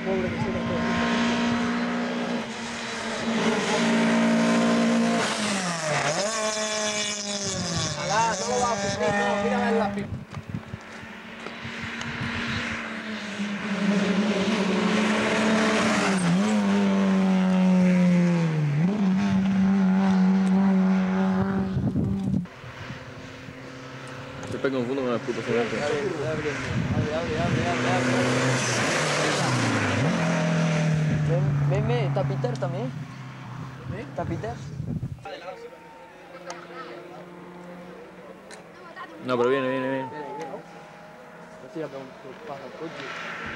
pobre que sube todo. Alá, no lo vas a sufrir, no, mira a ver la pipa. Siempre confundo con el puto gigante. Abre. Ven, ¿está Peter también? ¿Está Peter? No, pero viene. Hostia, que pasa el coche.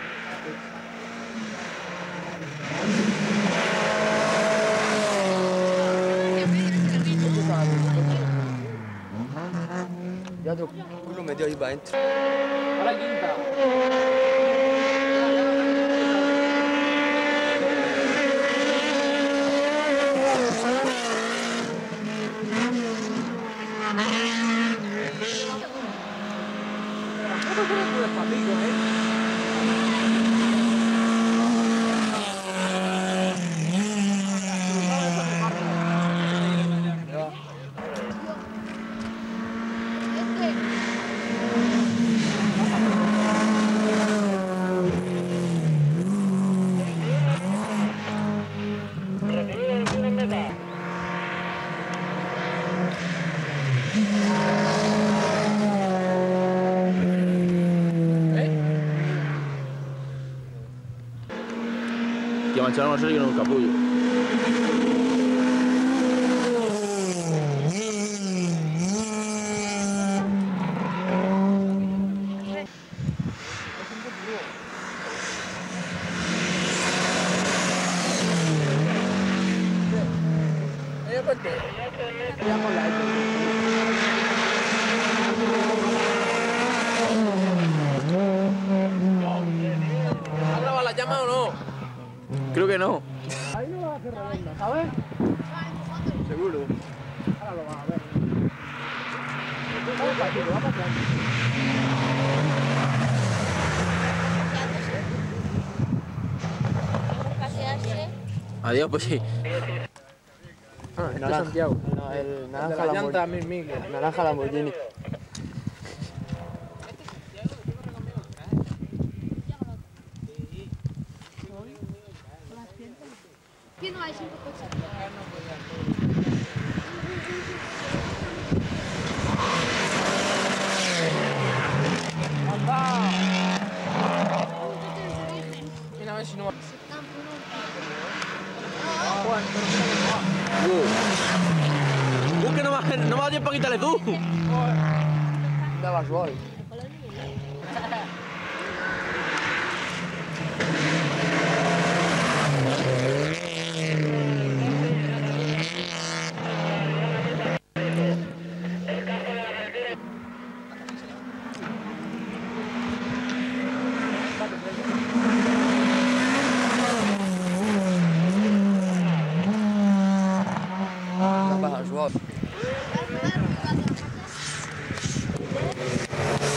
Ya otro culo metió ahí para adentro. A la quinta. No te puedes despacito, Que mancharon a Sergio en un capullo. ¿Has grabado la llama o no? Creo que no. Ahí no vas a hacer redonda, ¿sabes? Seguro. Ahora lo vas a ver. Va paseando. Adiós, pues sí. Ah, este es Santiago. No, el naranja la llanta naranja Lamborghini. Aquí no hay 5 coches. ¡Anda! Mira a ver si no va. Que no me va a tiempo a quitarle tú. Daba suave. Baja suave.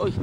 Uy.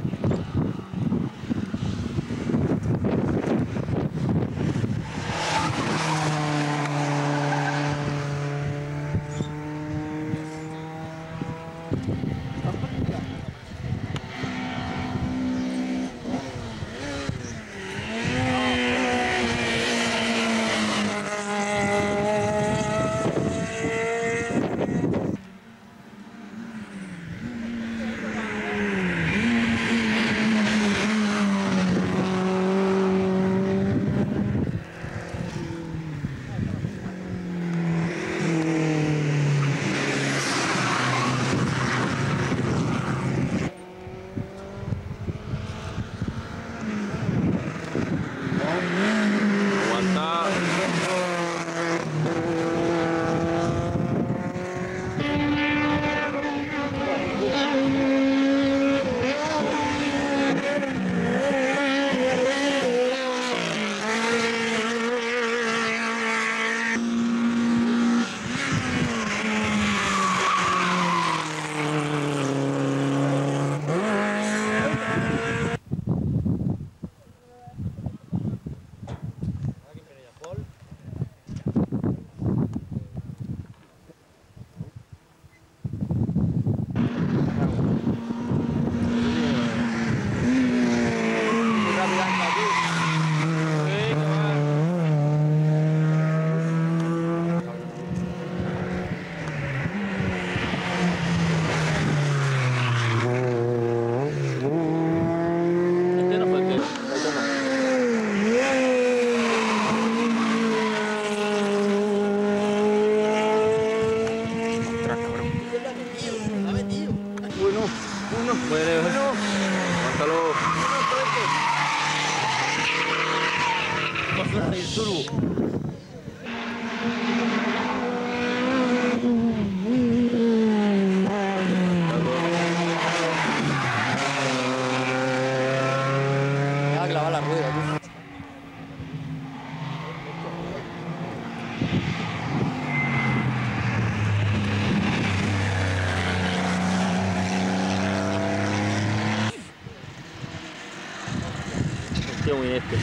Qué muy este.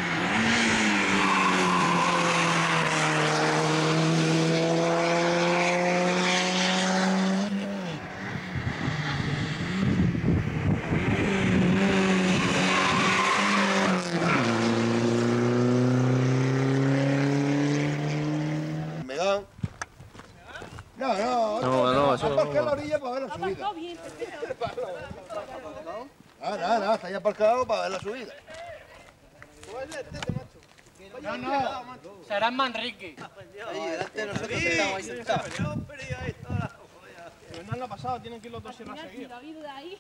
No, aparca en la orilla para ver la subida. Nada, está ahí aparcado para ver la subida. No. Será en Manrique. Ahí delante de nosotros estamos ahí sentados. Pero no han pasado, tienen que ir los dos sierras seguidos. La vida de ahí.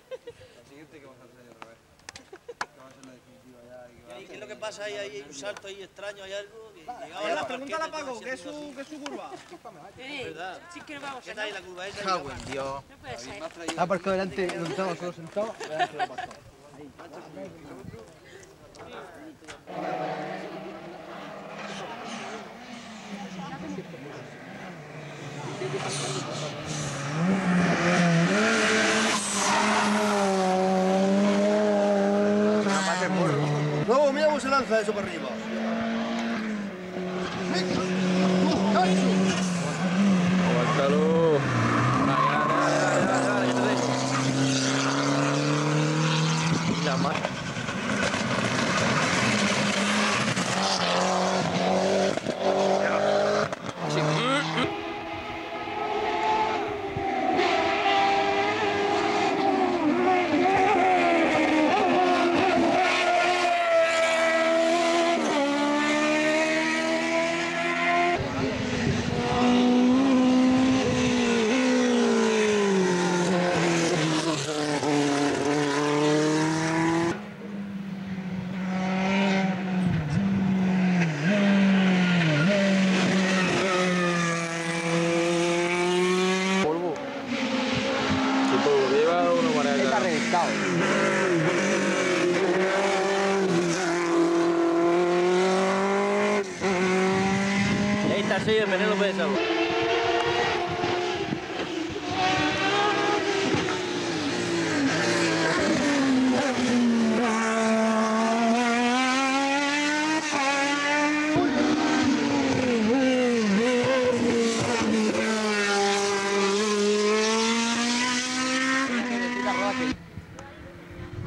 ¿Qué es lo que pasa ahí? Hay un salto ahí extraño, hay algo. Pregúntale a Paco, ¿qué es su curva? Sí que no vamos ¿Qué está ahí la curva esa? Cago en Dios. No puede ser. Está aparcado delante, donde estamos solo sentados. No, mira cómo se lanza eso para arriba. Aguántalo. La más. Ahí está el sello de veneno, puede salvar.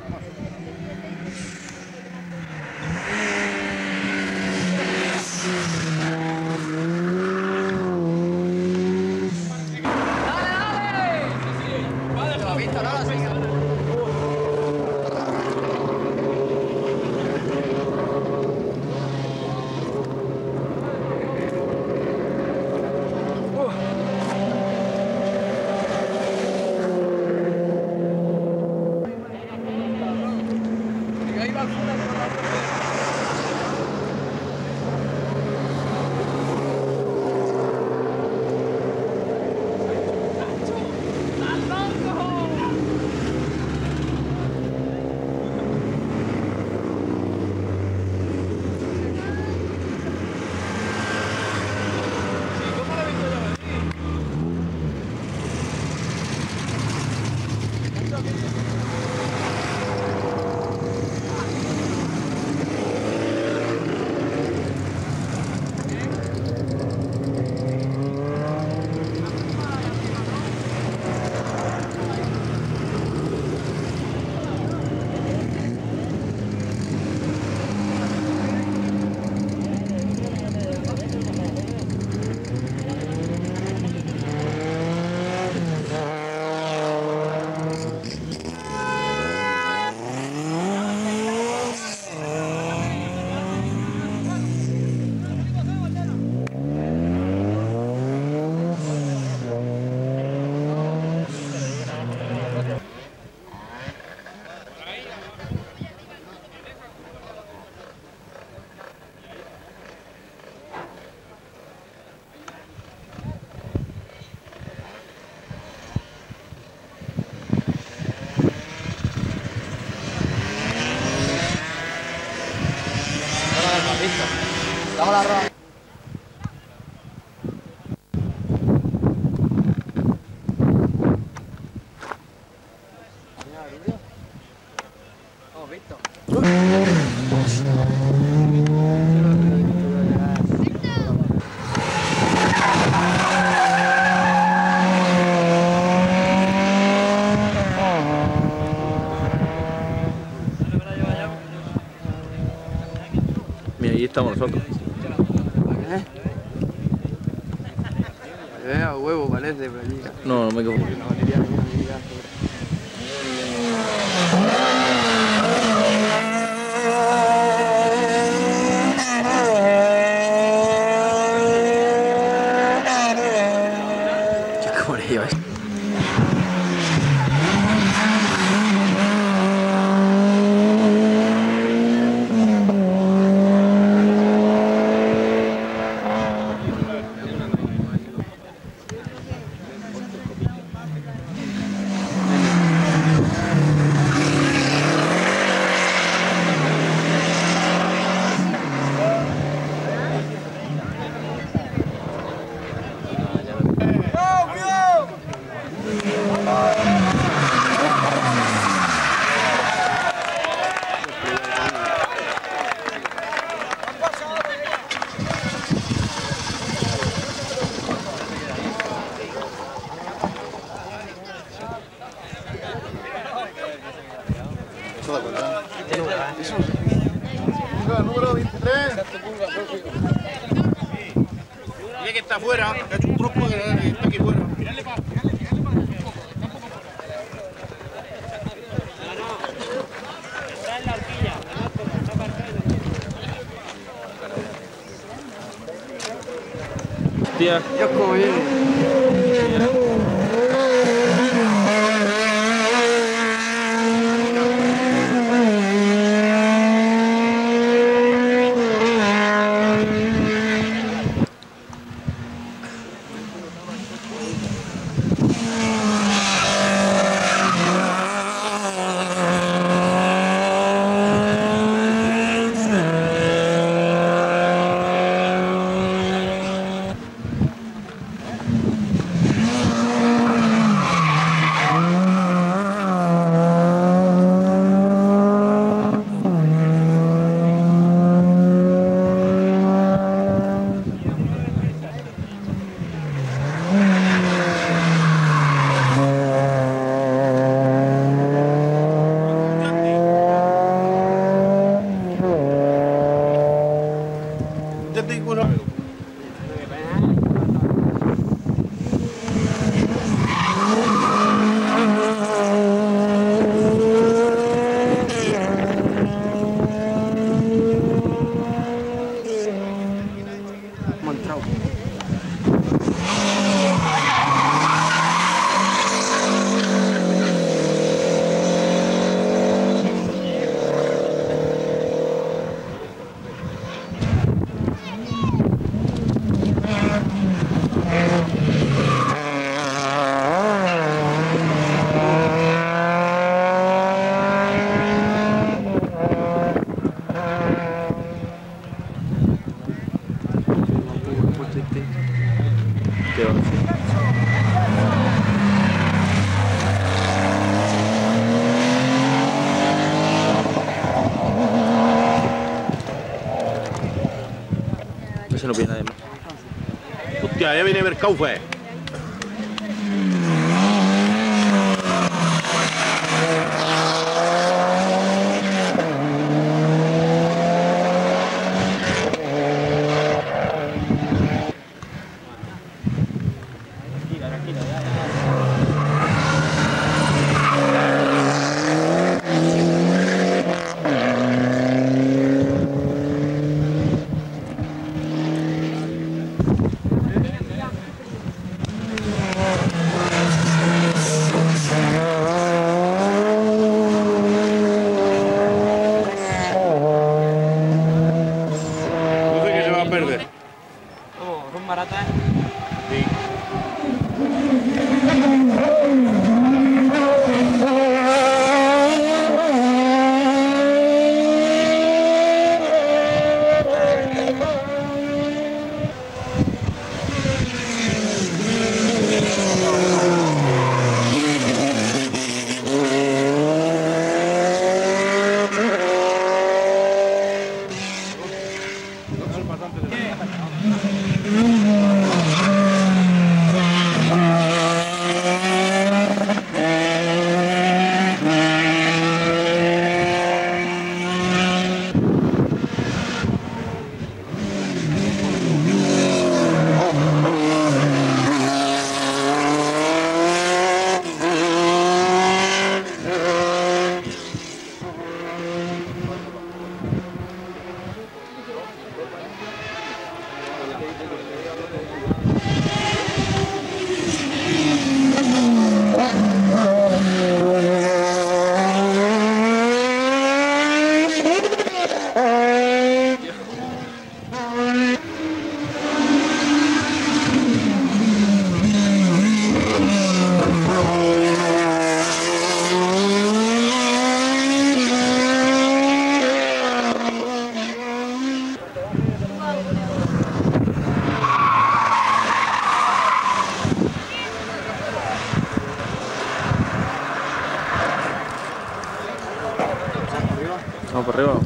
Dame la ropa. Oh, visto. Mira, ahí estamos nosotros. A huevo parece, pero allí. No, no me confundí. La batería venía a mi casa. ¿Cómo le llevas? Número 23. Dile que está afuera, que ha hecho un tropo que está aquí fuera. Hostia. Dios, cómo viene. no pide nadie más. Hostia, ya viene Mercaufe. Son baratas. Vamos por arriba.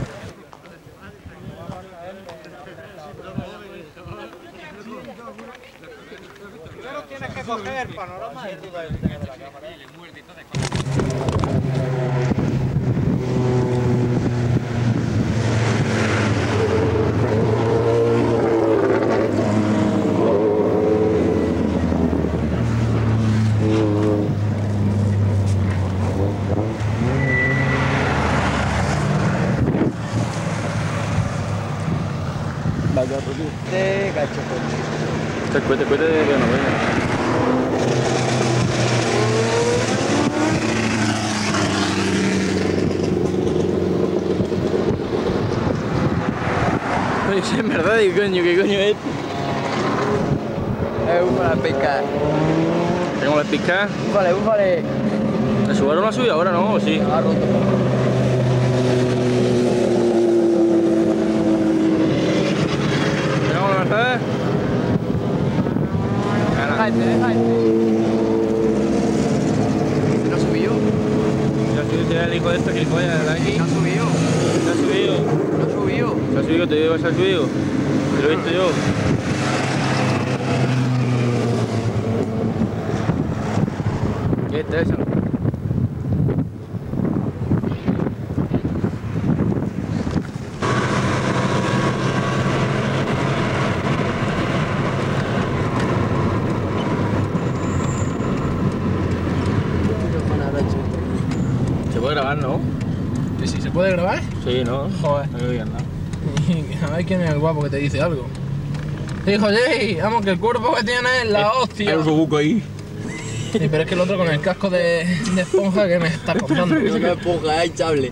Primero tienes que coger el panorama de toda la cámara. Cuete de que no venga. Oye, si es verdad, ¿qué coño es? Un para pescar. ¿Tengo las piscas? Búfale. ¿La Subaru no ha subido ahora, no? ¿O sí? Ha roto. ¿Tenemos la Mercedes? Deja este. ¿No ha subido? Ya subió el hijo de este gilipollas de aquí. ¿No ha subido? Se ha subido. ¿No ha subido? Se ha subido, te digo que se ha subido. Te lo he visto yo. ¿Qué es eso? Se puede grabar, ¿no? Sí, ¿se puede grabar? Sí, ¿no? Joder. No digas nada. A ver quién es el guapo que te dice algo. Hijo, Jay, vamos, que el cuerpo que tiene es la hostia. Hay un robuco ahí. Sí, pero es que el otro con el casco de esponja que me está contando. No es esponja, es chable.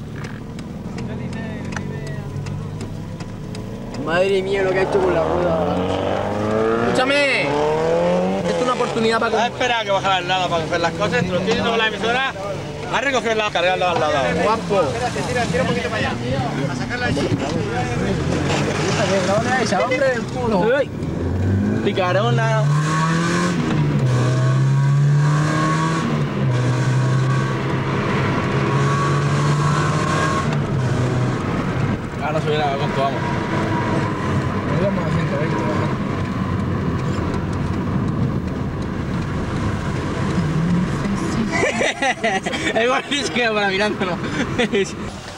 Madre mía lo que ha hecho con la rueda. ¡Escúchame! Esto es una oportunidad para... ¿Has esperado que bajara al lado para coger las cosas? Te lo estoy diciendo con la emisora. Has recogido la cargarla al lado. ¡Guapo! Tira un poquito para allá. A sacarla allí. ¿Dónde hay esa, hombre, el culo? ¡Uy! ¡Picarona! Ahora subirá, ¿cuánto vamos? Vamos a 120, El gordillo se queda para mirándonos.